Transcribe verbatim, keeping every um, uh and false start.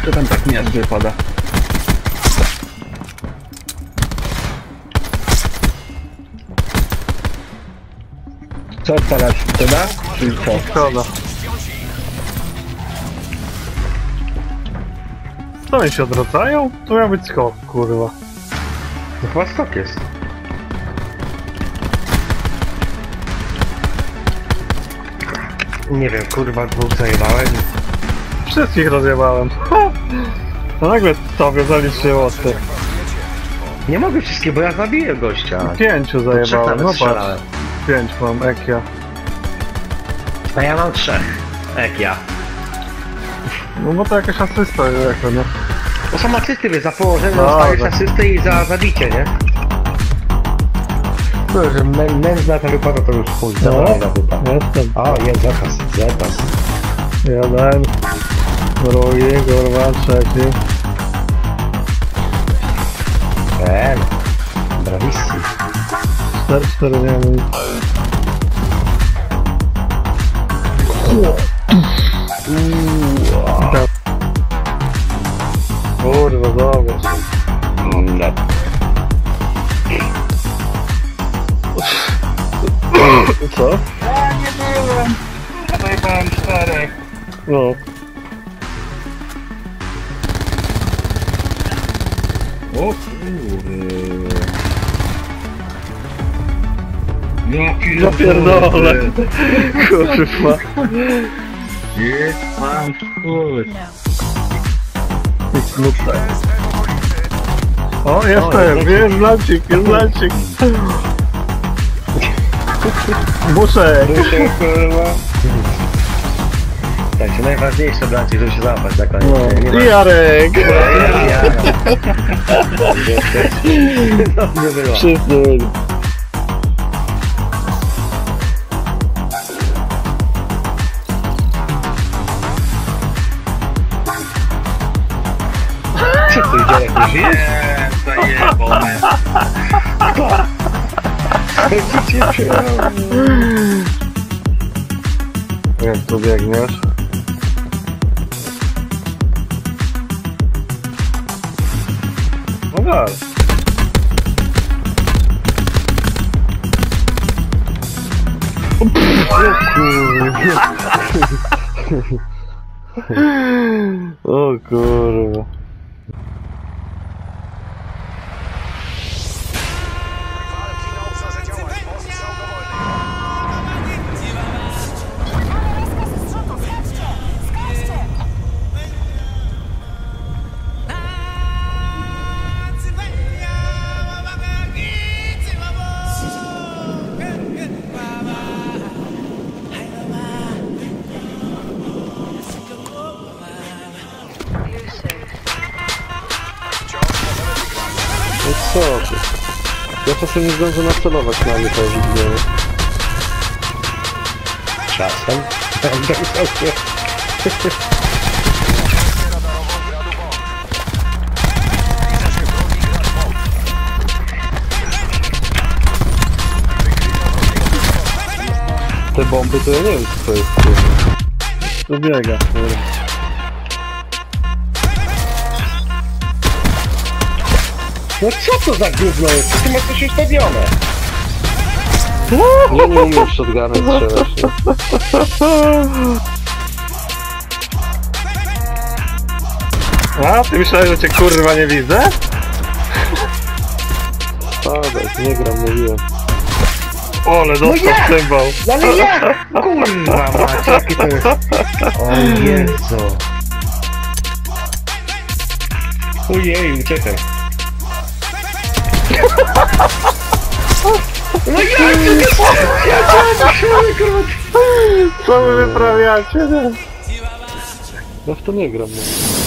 Kto tam tak miast wypada? Co odpalać? Szkoda? Czy co? Szkoda. Co oni się odwracają? To miał być skok, kurwa. To chyba skok jest. Nie wiem, kurwa, dwóch zajebałem. Wszystkich rozjebałem. To nagle tobie zaliczyło, ty. Nie mogę wszystkie, bo ja zabiję gościa. Pięciu zajebałem, no patrz. Strzelałem. Pięć mam, jak ja. A ja mam trzech. Jak ja. No bo to jakaś asysta jako, nie? To są asysty, wiesz, za położenie No, dostajesz tak. asystę i za zabicie, nie? No, że mę- nędzna ta wypada to już chuj, No, zawalona wypada. jestem. O, jest zakaz, zakaz. Jeden. Drugi, kurwa, trzeci. Eee, brawissi. Cztery, cztery, nie wiem. Kurwa, zobacz. No. Co? Ja nie byłem. Zajebałem czterech. No. O kurde. Ja Zapierdolę. Kurwa. Jest pan chuj. Nic smutne. O, jestem, jest lancik, jest lancik. Buszek. Muszę, kurwa. Tak, to najważniejsze bracie, żeby się załapać na koniec. No. Nie ma- I Jarek. No, nie było. Wszyscy byli. Co tu idzie, jak nie żyjesz? Nie, zajebał mnie. Jak tu biegniesz? No dalej. O kurwa. No co ty? Ja czasem nie zdążę nacelować na nie to widzenie. Czasem. Te bomby to ja nie wiem co to jest. To biega. Kurwa. No co to za gówno jest? Ty masz coś ustawione. Ja nie umiem shotgunem strzelać. A, ty myślałeś, że cię kurwa nie widzę? Spadaj, nie gram, mówiłem. Ole, dostał nie! cymbał. Ale jak? Kurwa macie, jaki to jest... O Jezu. Ojej, uciekaj. No jak to Co wy wyprawiacie? No w to nie gram. No.